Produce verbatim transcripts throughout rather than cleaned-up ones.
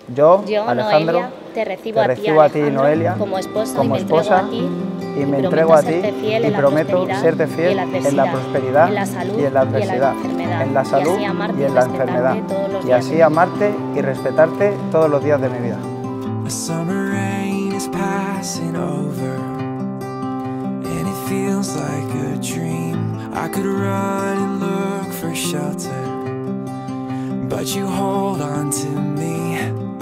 Yo, Yo, Alejandro, Noelia, te recibo, te a ti, recibo a ti, Alejandro, Noelia, como esposa, como y me esposa, entrego a ti, y me entrego a ti y prometo serte fiel y en la prosperidad en la salud y en la adversidad, enfermedad, en la salud y así amarte y en la enfermedad, todos los y días de así mi vida. amarte y respetarte todos los días de mi vida. A summer rain is passing over, and it feels like a dream. I could run and look for shelter, but you hold on to me.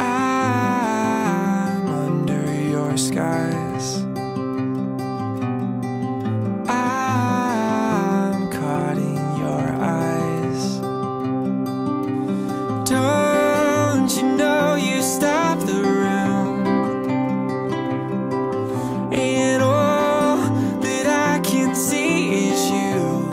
I'm under your skies. I'm caught in your eyes. Don't you know you stop the room, and all that I can see is you.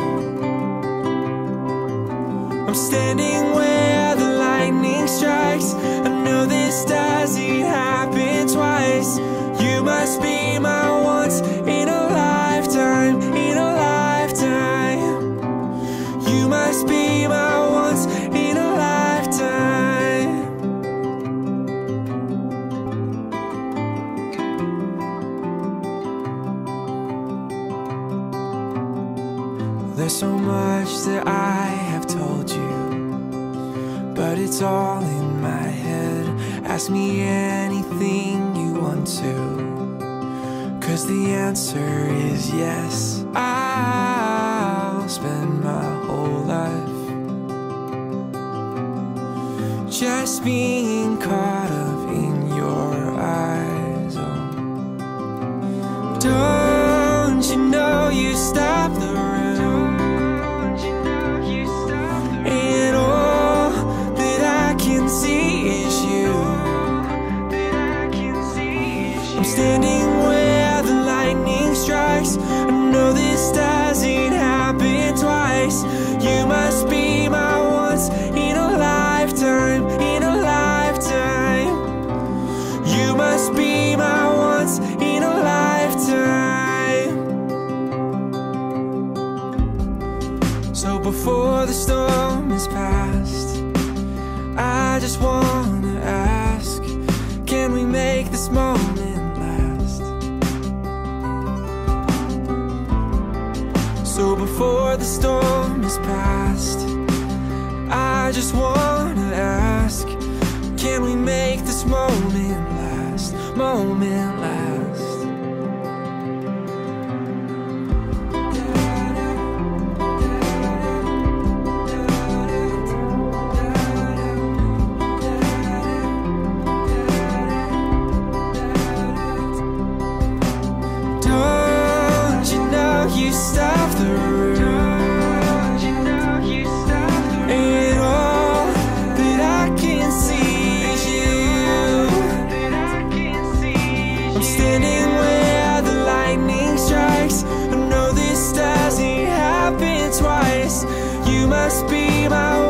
I'm standing where the lightning strikes. I know this doesn't happen twice. You must be my once in a lifetime, in a lifetime. You must be my once in a lifetime. There's so much that I have told you, but it's all in my head. Ask me anything you want to, 'cause the answer is yes. I'll spend my whole life just being caught up in your eyes. Oh, don't you know you stop the room, and all that I can see is you. I'm standing where the lightning strikes. I know this doesn't happen twice. You must be my once in a lifetime, in a lifetime. You must be my once in a lifetime. So before the storm is past, I just wanna ask, can we make this moment last? So before the storm is past, I just wanna ask, can we make this moment last, moment last? Don't you know you stop the room, and all that I can see is you. I'm standing where the lightning strikes. I know this doesn't happen twice. You must be my